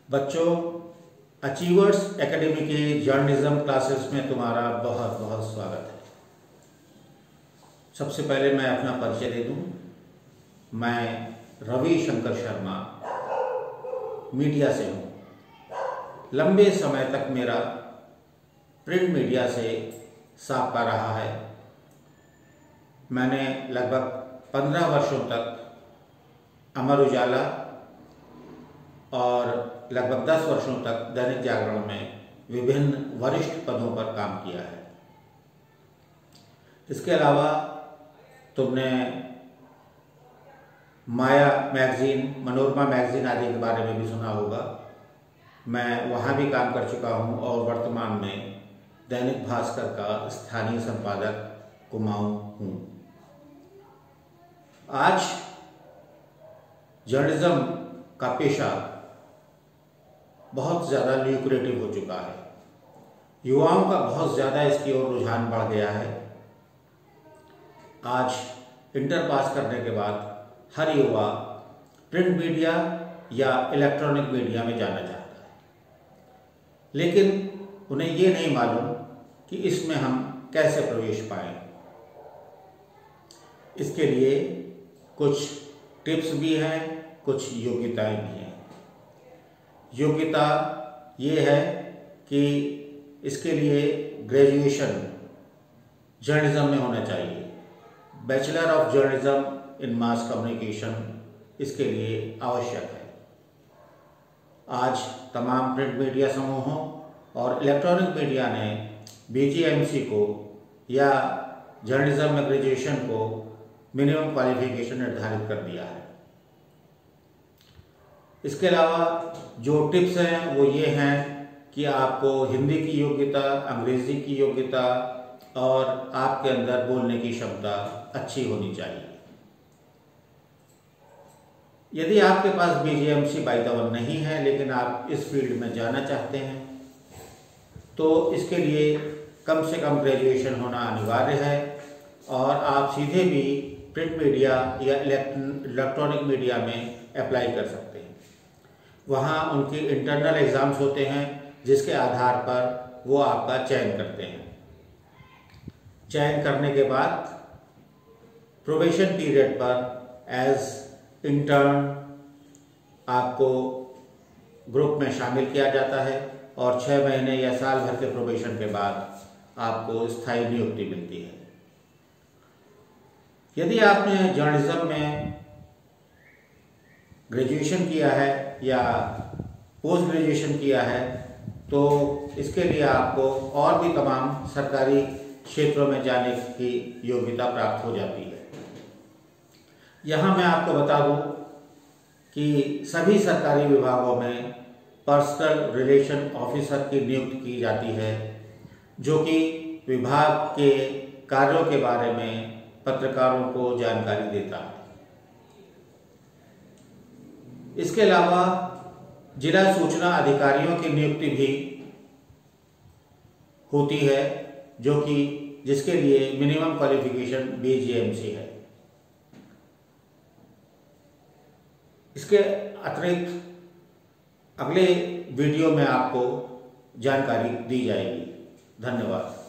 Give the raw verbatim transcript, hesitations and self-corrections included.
बच्चों, achievers academy के journalism classes में तुम्हारा बहुत बहुत स्वागत है। सबसे पहले मैं अपना परिचय दे दूं। मैं रवि शंकर शर्मा मीडिया से हूं। लंबे समय तक मेरा प्रिंट मीडिया से साबका रहा है। मैंने लगभग पंद्रह वर्षों तक अमर उजाला और लगभग दस वर्षों तक दैनिक जागरण में विभिन्न वरिष्ठ पदों पर काम किया है। इसके अलावा तुमने माया मैगजीन, मनोरमा मैगजीन आदि के बारे में भी सुना होगा। मैं वहाँ भी काम कर चुका हूँ और वर्तमान में दैनिक भास्कर का स्थानीय संपादक कुमाऊं हूँ। आज जर्नलिज्म का पेशा बहुत ज़्यादा ल्यूक्रेटिव हो चुका है। युवाओं का बहुत ज़्यादा इसकी ओर रुझान बढ़ गया है। आज इंटर पास करने के बाद हर युवा प्रिंट मीडिया या इलेक्ट्रॉनिक मीडिया में जाना चाहता है, लेकिन उन्हें ये नहीं मालूम कि इसमें हम कैसे प्रवेश पाएं। इसके लिए कुछ टिप्स भी हैं, कुछ योग्यताएं भी हैं। योग्यता ये है कि इसके लिए ग्रेजुएशन जर्नलिज्म में होना चाहिए। Bachelor of journalism in mass communication इसके लिए आवश्यक है। आज तमाम प्रिंट मीडिया समूहों और इलेक्ट्रॉनिक मीडिया ने बी जी एम सी को या जर्नलिज्म में ग्रेजुएशन को मिनिमम क्वालिफिकेशन निर्धारित कर दिया है। इसके अलावा जो टिप्स हैं वो ये हैं कि आपको हिंदी की योग्यता, अंग्रेजी की योग्यता और आपके अंदर बोलने की क्षमता अच्छी होनी चाहिए। यदि आपके पास B G M C by the way नहीं है, लेकिन आप इस फील्ड में जाना चाहते हैं, तो इसके लिए कम से कम ग्रेजुएशन होना अनिवार्य है और आप सीधे भी प्रिंट मीडिया या इलेक्ट्रॉनिक मीडिया में अप्लाई कर सकते हैं। वहाँ उनके इंटरनल एग्ज़ाम्स होते हैं जिसके आधार पर वो आपका चयन करते हैं। चयन करने के बाद प्रोबेशन पीरियड पर एज इंटर्न आपको ग्रुप में शामिल किया जाता है और छः महीने या साल भर के प्रोबेशन के बाद आपको स्थायी नियुक्ति मिलती है। यदि आपने जर्नलिज्म में ग्रेजुएशन किया है या पोस्ट ग्रेजुएशन किया है, तो इसके लिए आपको और भी तमाम सरकारी क्षेत्रों में जाने की योग्यता प्राप्त हो जाती है। यहाँ मैं आपको बता दूँ कि सभी सरकारी विभागों में पर्सनल रिलेशन ऑफिसर की नियुक्ति की जाती है, जो कि विभाग के कार्यों के बारे में पत्रकारों को जानकारी देता है। इसके अलावा जिला सूचना अधिकारियों की नियुक्ति भी होती है, जो कि जिसके लिए minimum qualification B G M C है। इसके अतिरिक्त अगले वीडियो में आपको जानकारी दी जाएगी। धन्यवाद।